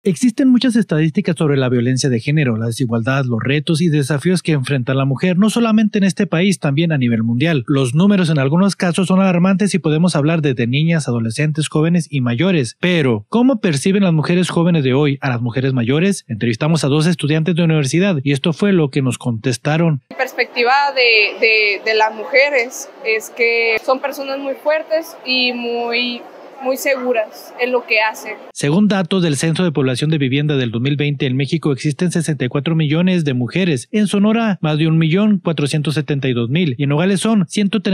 Existen muchas estadísticas sobre la violencia de género, la desigualdad, los retos y desafíos que enfrenta la mujer, no solamente en este país, también a nivel mundial. Los números en algunos casos son alarmantes y podemos hablar desde niñas, adolescentes, jóvenes y mayores. Pero, ¿cómo perciben las mujeres jóvenes de hoy a las mujeres mayores? Entrevistamos a 2 estudiantes de universidad y esto fue lo que nos contestaron. La perspectiva de las mujeres es que son personas muy fuertes y muy seguras en lo que hacen. Según datos del Censo de Población de Vivienda del 2020, en México existen 64 millones de mujeres, en Sonora más de 1.472.000 y en Nogales son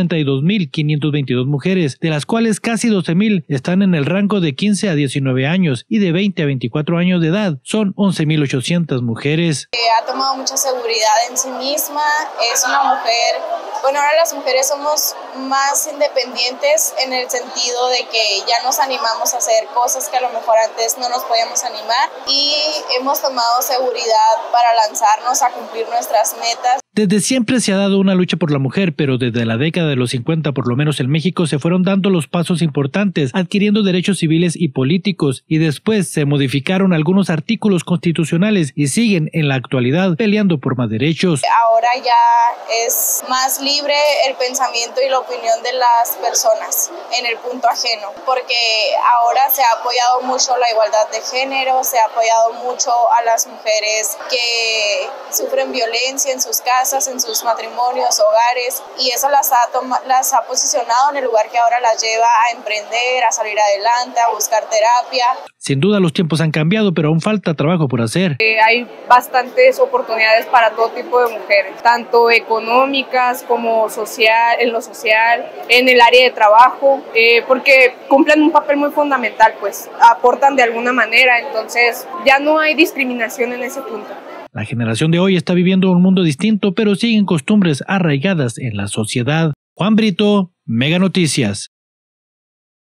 132.522 mujeres, de las cuales casi 12.000 están en el rango de 15 a 19 años y de 20 a 24 años de edad son 11.800 mujeres. Ha tomado mucha seguridad en sí misma, es una mujer, bueno, ahora las mujeres somos más independientes en el sentido de que ya nos animamos a hacer cosas que a lo mejor antes no nos podíamos animar y hemos tomado seguridad para lanzarnos a cumplir nuestras metas. Desde siempre se ha dado una lucha por la mujer, pero desde la década de los 50, por lo menos en México, se fueron dando los pasos importantes, adquiriendo derechos civiles y políticos, y después se modificaron algunos artículos constitucionales y siguen en la actualidad peleando por más derechos. Ahora ya es más libre el pensamiento y la opinión de las personas en el punto ajeno, porque ahora se ha apoyado mucho la igualdad de género, se ha apoyado mucho a las mujeres que sufren violencia en sus casas, en sus matrimonios, hogares, y eso las ha posicionado en el lugar que ahora las lleva a emprender, a salir adelante, a buscar terapia. Sin duda los tiempos han cambiado, pero aún falta trabajo por hacer. Hay bastantes oportunidades para todo tipo de mujeres, tanto económicas como social, en lo social, en el área de trabajo, porque cumplen un papel muy fundamental, pues aportan de alguna manera, entonces ya no hay discriminación en ese punto. La generación de hoy está viviendo un mundo distinto, pero siguen costumbres arraigadas en la sociedad. Juan Brito, Mega Noticias.